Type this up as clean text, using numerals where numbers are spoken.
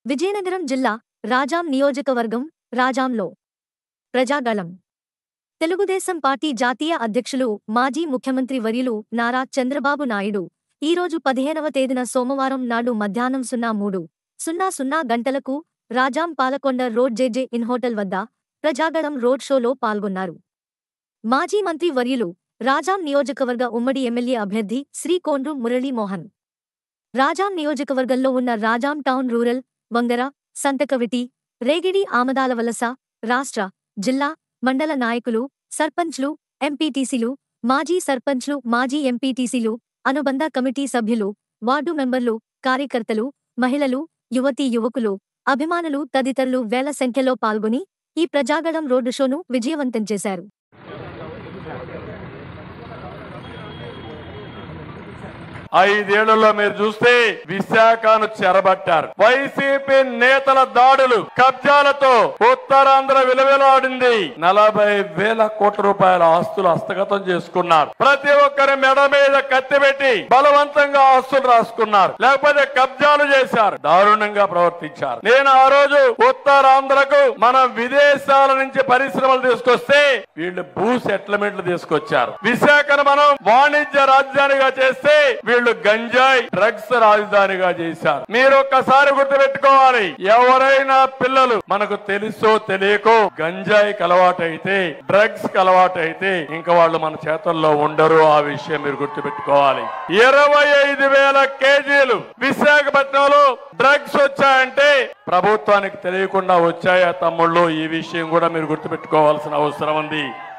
విజయనగరం జిల్లా రాజాం నియోజకవర్గం రాజాంలో ప్రజాగళం తెలుగుదేశం పార్టీ జాతీయ అధ్యక్షులు మాజీ ముఖ్యమంత్రి వర్యులు నారా చంద్రబాబు నాయుడు ఈరోజు 15వ తేదీన సోమవారం నాడు మధ్యాహ్నం 03:00 గంటలకు Rajam Palakonda road JJ inn hotel వద్ద ప్రజాగళం రోడ్ షోలో పాల్గొన్నారు. మాజీ మంత్రి వర్యులు రాజాం నియోజకవర్గ ఉమ్మడి ఎమ్మెల్యే అభ్యర్థి శ్రీ కోండ్రు మురళీ మోహన్, రాజాం నియోజకవర్గంలో ఉన్న రాజాం టౌన్ రూరల్, వంగర, సంతకవిటి, రేగిడి ఆమదాలవలస, రాష్ట్ర, జిల్లా, మండల నాయకులు, సర్పంచ్లు, ఎంపీటీసీలు, మాజీ సర్పంచ్లు, మాజీ ఎంపీటీసీలు, అనుబంధ కమిటీ సభ్యులు, వార్డు మెంబర్లు, కార్యకర్తలు, మహిళలు, యువతీ యువకులు, అభిమానులు తదితరులు వేల సంఖ్యలో పాల్గొని ఈ ప్రజాగళం రోడ్డు షోను విజయవంతం చేశారు. ఐదేళ్లలో మీరు చూస్తే విశాఖను చెరబట్టారు. వైసీపీ నేతల దాడులు, కబ్జాలతో ఉత్తరాంధ్ర విలువలాడింది. 40,000 కోట్ల రూపాయల ఆస్తులు హస్తగతం చేసుకున్నారు. ప్రతి ఒక్కరి మెడ మీద కత్తిపెట్టి బలవంతంగా ఆస్తులు రాసుకున్నారు, లేకపోతే కబ్జాలు చేశారు, దారుణంగా ప్రవర్తించారు. నేను ఆ రోజు ఉత్తరాంధ్రకు మనం విదేశాల నుంచి పరిశ్రమలు తీసుకొస్తే వీళ్ళు భూ సెటిల్మెంట్లు తీసుకొచ్చారు. విశాఖను మనం వాణిజ్య రాజధానిగా చేస్తే వీళ్ళు గంజాయి, డ్రగ్స్ రాజధానిగా చేశారు. మీరు ఒక్కసారి గుర్తుపెట్టుకోవాలి, ఎవరైనా పిల్లలు మనకు తెలుసో తెలియకో గంజాయికి అలవాటైతే, డ్రగ్స్ కి అలవాటైతే ఇంకా వాళ్ళు మన చేతుల్లో ఉండరు. ఆ విషయం మీరు గుర్తుపెట్టుకోవాలి. 25,000 కేజీలు విశాఖపట్నంలో డ్రగ్స్ వచ్చాయంటే ప్రభుత్వానికి తెలియకుండా వచ్చాయా తమ్ముళ్ళు? ఈ విషయం కూడా మీరు గుర్తుపెట్టుకోవాల్సిన అవసరం ఉంది.